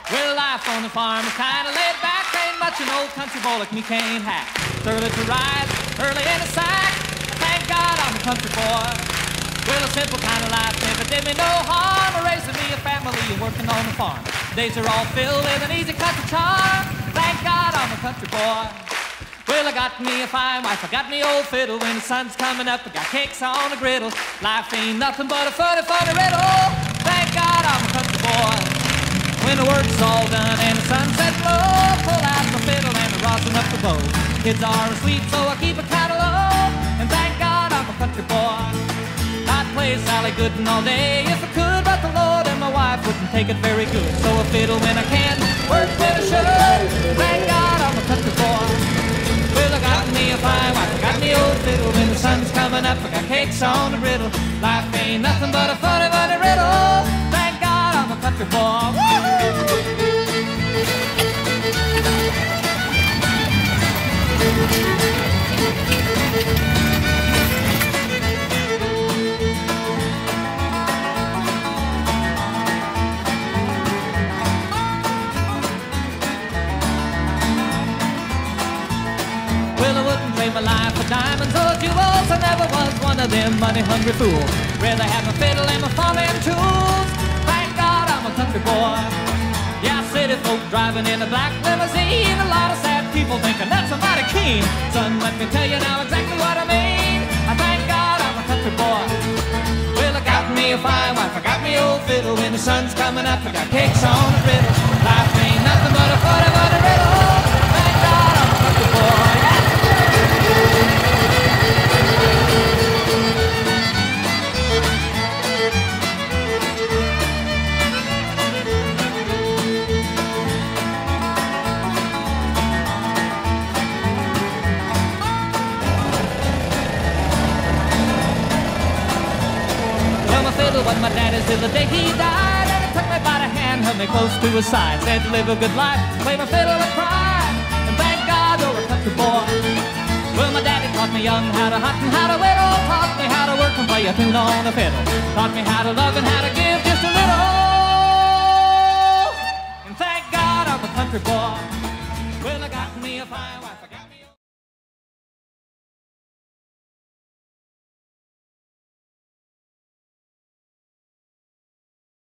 Well, life on the farm is kinda laid back. Ain't much an old country boy like me can't hack. It's early to rise, early in the sack. Thank God I'm a country boy. Well, a simple kind of life never did me no harm. Raising me a family and working on the farm. Days are all filled with an easy country charm. Thank God I'm a country boy. Well, I got me a fine wife, I got me old fiddle. When the sun's coming up, I got cakes on the griddle. Life ain't nothing but a funny, funny riddle. Thank God I'm a country boy. When the work's all done and the sunset's low, pull out the fiddle and I rosin up the bow. Kids are asleep, so I keep it kinda low. And thank God I'm a country boy. I'd play Sally Gooden all day if I could, but the Lord and my wife wouldn't take it very good. So I fiddle when I can, work when I should. Thank God I'm a country boy. Well, I got me a fine wife, I got me old fiddle. When the sun's coming up, I got cakes on the griddle. Life ain't nothing but a funny, funny riddle. Thank God I'm a country boy. Well, I wouldn't trade my life for diamonds or jewels. I never was one of them money-hungry fools. Rather have my fiddle and my farming tools. Thank God I'm a country boy. Yeah, city folk driving in a black limousine. A lot of sad people thinking that's a mighty keen. Son, let me tell you now exactly what I mean. I thank God I'm a country boy. Well, I got me a fine wife, I got me old fiddle. When the sun's coming up, I got cakes on the griddle. Life ain't nothing but a funny, funny riddle. Thank God I'm a country boy. What my daddy till the day he died, and he took me by the hand, held me close to his side, said to live a good life, play my fiddle and cry, and thank God you're a country boy. Well, my daddy taught me young how to hunt and how to whittle, taught me how to work and play a tune on the fiddle, taught me how to love and how to give just a little, and thank God I'm a country boy. Well, I got me a fine wife, I got